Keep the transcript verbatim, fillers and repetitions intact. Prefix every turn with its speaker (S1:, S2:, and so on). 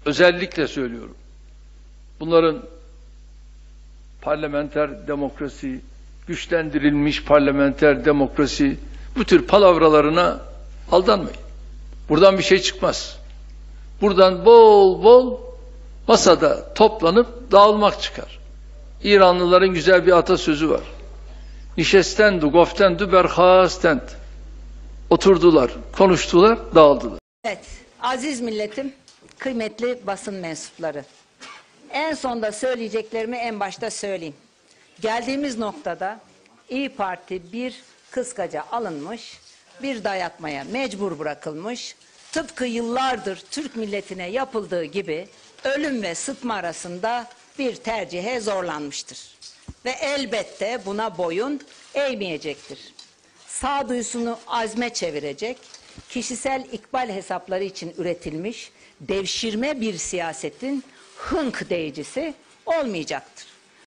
S1: Özellikle söylüyorum. Bunların parlamenter demokrasi, güçlendirilmiş parlamenter demokrasi, bu tür palavralarına aldanmayın. Buradan bir şey çıkmaz. Buradan bol bol masada toplanıp dağılmak çıkar. İranlıların güzel bir atasözü var. Nişestendu, goftendu, berhastent. Oturdular, konuştular, dağıldılar.
S2: Evet, aziz milletim, kıymetli basın mensupları. En sonda söyleyeceklerimi en başta söyleyeyim. Geldiğimiz noktada İyi Parti bir kıskaca alınmış, bir dayatmaya mecbur bırakılmış, tıpkı yıllardır Türk milletine yapıldığı gibi ölüm ve sıtma arasında bir tercihe zorlanmıştır. Ve elbette buna boyun eğmeyecektir. Sağduyusunu azme çevirecek, kişisel ikbal hesapları için üretilmiş devşirme bir siyasetin hınk deyicisi olmayacaktır.